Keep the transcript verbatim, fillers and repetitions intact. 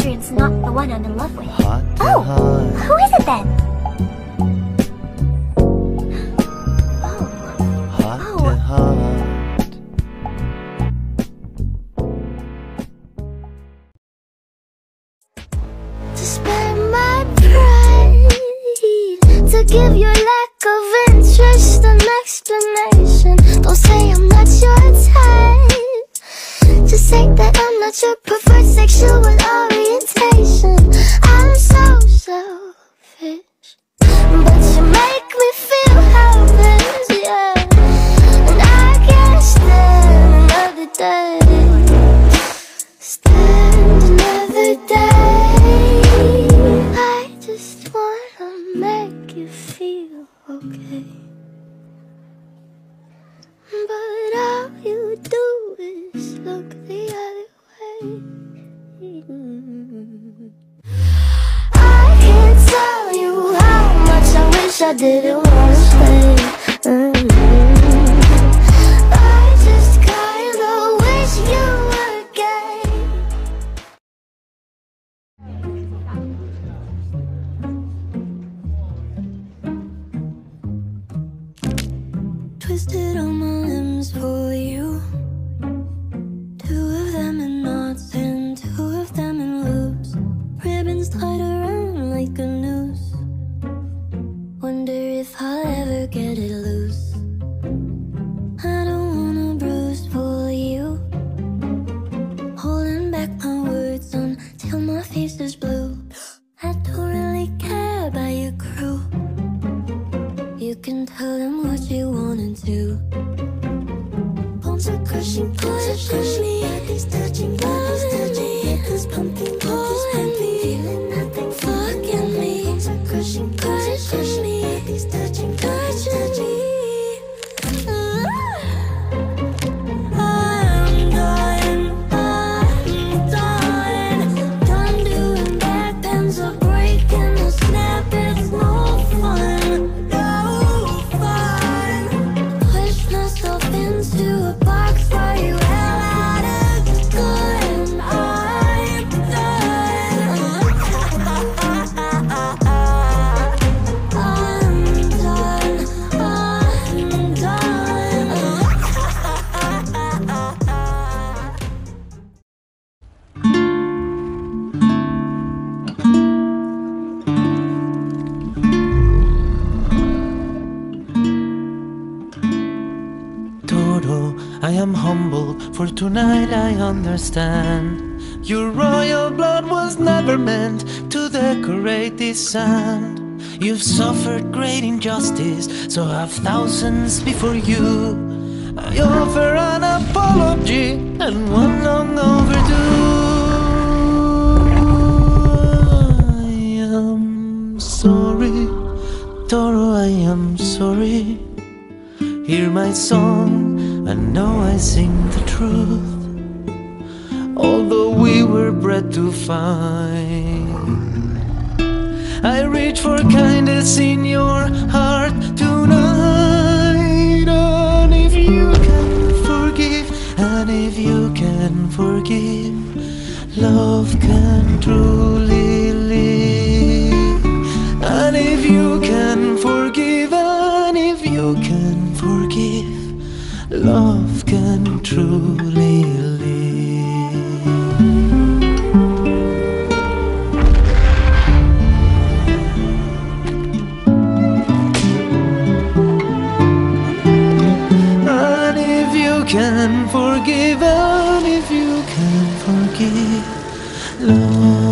Adrian's not the one I'm in love with. Hot to Oh, hot. who is it then? Oh. Hot Oh. to hot. To spare my pride, to give your lack of interest an explanation. Don't say I'm not your type, just say that I'm not your preferred sexual orientation. I'm so selfish, but you make me feel helpless, yeah. And I can't stand another day, stand another day. I just wanna make you feel okay, but all you do is look the other way. I can't tell you how much I wish I didn't wanna stay. I just kinda wish you were gay. Twisted on my limbs for you, two of them in knots and two of them in loops, ribbons tied around like a noose. Wonder if I'll ever get it loose. I don't wanna bruise for you, holding back my words until my face is blue. I don't really care about your crew, you can tell them what you wanna do. Bones are crushing, bones are crushing me. Bodies touching, bodies touching. Rhythms pumping, bodies pumping. Feeling nothing, fucking me. Bones are crushing, bones are crushing me. Bodies touching, bodies touching. I'm done, I'm done. Done doing back bends or breaking the snap. It's no fun, no fun. Push myself into a box for you, hell out of good. I'm done. I'm done. I'm done. Toro, I am humbled, for tonight I understand. Your royal blood was never meant to decorate this sand. You've suffered great injustice, so have thousands before you. I offer an apology, and one long overdue. I am sorry, Toro, I am sorry. Hear my song, and know I sing the truth. Although we were bred to fight, I reach for kindness in your heart tonight. And if you can forgive, and if you can forgive, love can truly live. And if you can forgive, and if you can forgive, love can truly live. And if you can forgive, and if you can forgive, love